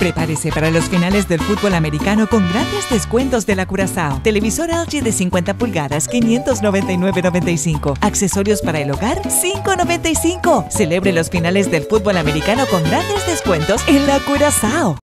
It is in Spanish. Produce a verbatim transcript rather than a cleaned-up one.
Prepárese para los finales del fútbol americano con grandes descuentos de la Curazao. Televisor L G de cincuenta pulgadas, quinientos noventa y nueve con noventa y cinco. Accesorios para el hogar, cinco con noventa y cinco. Celebre los finales del fútbol americano con grandes descuentos en la Curazao.